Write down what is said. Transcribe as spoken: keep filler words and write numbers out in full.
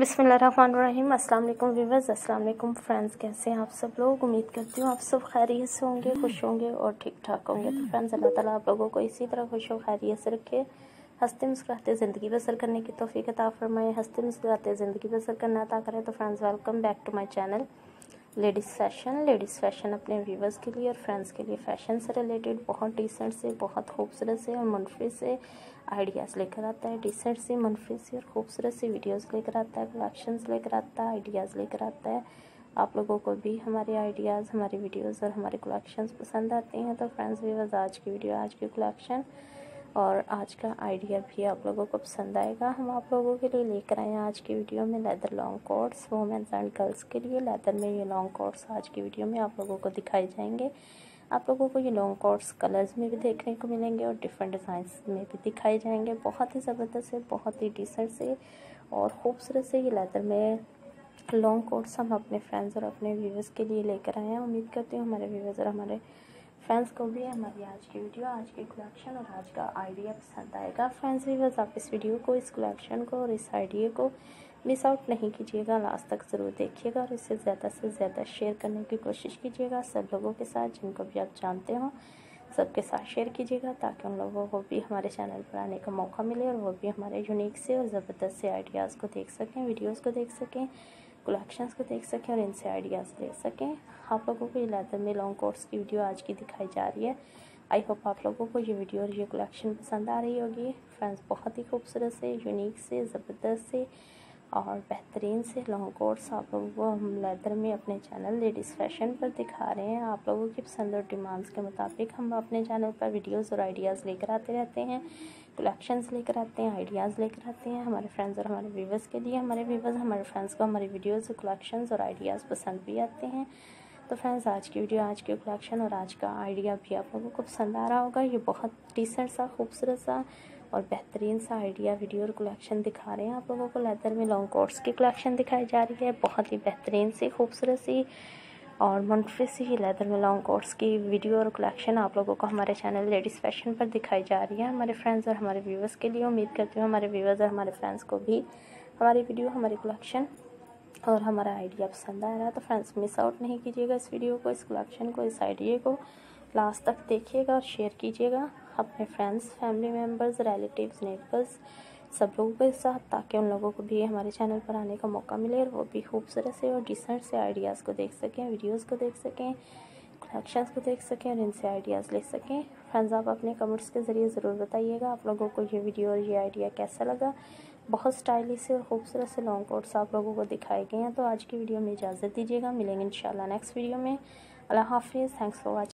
बिस्मिल्लाहिर्रहमानिर्रहीम। अस्सलाम वालेकुम व्यूअर्स, अस्सलाम वालेकुम फ्रेंड्स। कैसे हैं आप सब लोग? उम्मीद करती हूँ आप सब खैरियत से होंगे, खुश होंगे और ठीक ठाक होंगे। तो फ्रेंड्स, अल्लाह ताला आप लोगों को इसी तरह खुश और खैरियत से रखे, हंसते मुस्कुराते ज़िंदगी बसर करने की तौफीक अता फरमाए, हंसते मुस्कुराते ज़िंदगी बसर करना अता करें। तो friends, welcome back to my channel ladies fashion. Ladies fashion अपने व्यूवर्स के लिए और फ्रेंड्स के लिए फ़ैशन से रिलेटेड बहुत डिसेंट से, बहुत खूबसूरत से और मुनफरद से आइडियाज़ लेकर आता है। डिसेंट से, मुनफरद से और खूबसूरत सी वीडियोस लेकर आता है, कलेक्शंस लेकर आता है, आइडियाज़ लेकर आता है। आप लोगों को भी हमारे आइडियाज़, हमारी वीडियोस और हमारे कलेक्शंस पसंद आते हैं। तो फ्रेंड्स व्यूवर्स, आज की वीडियो, आज की कलेक्शन और आज का आइडिया भी आप लोगों को पसंद आएगा। हम आप लोगों के लिए लेकर आए हैं आज की वीडियो में leather long coats women's and girls के लिए। लेदर में ये लॉन्ग कोट्स आज की वीडियो में आप लोगों को दिखाए जाएंगे। आप लोगों को ये लॉन्ग कोट्स कलर्स में भी देखने को मिलेंगे और डिफरेंट डिज़ाइंस में भी दिखाए जाएंगे। बहुत ही ज़बरदस्त से, बहुत ही डिसेंट से और ख़ूबसूरत से ये लेदर में लॉन्ग कोट्स हम अपने फ्रेंड्स और अपने व्यूवर्स के लिए लेकर आए हैं। उम्मीद करती हूँ हमारे व्यूवर्स और हमारे फ्रेंड्स को भी हमारी आज की वीडियो, आज की कलेक्शन और आज का आइडिया पसंद आएगा। फ्रेंड्स व्यूवर्स, आप इस वीडियो को, इस कलेक्शन को और इस आइडिया को मिस आउट नहीं कीजिएगा, लास्ट तक ज़रूर देखिएगा और इसे ज़्यादा से ज़्यादा शेयर करने की कोशिश कीजिएगा सब लोगों के साथ जिनको भी आप जानते हो, सबके साथ शेयर कीजिएगा ताकि उन लोगों को भी हमारे चैनल पर आने का मौका मिले और वो भी हमारे यूनिक से और ज़बरदस्त से आइडियाज़ को देख सकें, वीडियोज़ को देख सकें, कलेक्शंस को देख सकें और इनसे आइडियाज़ ले सकें। आप लोगों को ये लेदर में लॉन्ग कोट्स की वीडियो आज की दिखाई जा रही है। आई होप आप लोगों को ये वीडियो और ये कलेक्शन पसंद आ रही होगी। फ्रेंड्स, बहुत ही खूबसूरत से, यूनिक से, ज़बरदस्त से और बेहतरीन से लॉन्ग कोट्स आप लोगों को हम लेदर में अपने चैनल लेडीज़ फैशन पर दिखा रहे हैं। आप लोगों की पसंद और डिमांड्स के मुताबिक हम अपने चैनल पर वीडियोस और आइडियाज़ लेकर आते रहते हैं, कलेक्शंस लेकर आते हैं, आइडियाज़ लेकर आते हैं हमारे फ्रेंड्स और हमारे व्यूवर्स के लिए। हमारे व्यूवर्स, हमारे फ्रेंड्स को हमारी वीडियोज़, कलेक्शंस और आइडियाज़ पसंद भी आते हैं। तो फ्रेंड्स, आज की वीडियो, आज की कलेक्शन और आज का आइडिया भी आप लोगों को पसंद आ रहा होगा। ये बहुत डिसेंट सा, खूबसूरत सा और बेहतरीन सा आइडिया, वीडियो और कलेक्शन दिखा रहे हैं आप लोगों को। लेदर में लॉन्ग कोट्स की कलेक्शन दिखाई जा रही है। बहुत ही बेहतरीन सी, खूबसूरत सी और मुनफरद सी लेदर में लॉन्ग कोट्स की वीडियो और कलेक्शन आप लोगों को हमारे चैनल लेडीज़ फैशन पर दिखाई जा रही है हमारे फ्रेंड्स और हमारे व्यूवर्स के लिए। उम्मीद करती हूँ हमारे व्यूवर्स और हमारे फ्रेंड्स को भी हमारी वीडियो, हमारी कलेक्शन और हमारा आइडिया पसंद आ रहा है। तो फ्रेंड्स, मिस आउट नहीं कीजिएगा इस वीडियो को, इस कलेक्शन को, इस आइडिया को लास्ट तक देखिएगा और शेयर कीजिएगा अपने friends, family members, relatives, neighbours, सब लोगों के साथ ताकि उन लोगों को भी हमारे चैनल पर आने का मौका मिले और वो भी खूबसूरत से और डिसेंट से आइडियाज़ को देख सकें, वीडियोज़ को देख सकें, कलेक्शंस को देख सकें और इनसे आइडियाज़ ले सकें। फ्रेंड्स, आप अपने कमेंट्स के ज़रिए ज़रूर बताइएगा आप लोगों को ये वीडियो और ये आइडिया कैसा लगा। बहुत स्टाइलिश से और खूबसूरत से लॉन्ग कोट्स आप लोगों को दिखाए गए हैं। तो आज की वीडियो में इजाज़त दीजिएगा, मिलेंगे इंशाल्लाह नेक्स्ट वीडियो में। अल्लाह हाफिज़, थैंक्स फॉर वॉचिंग।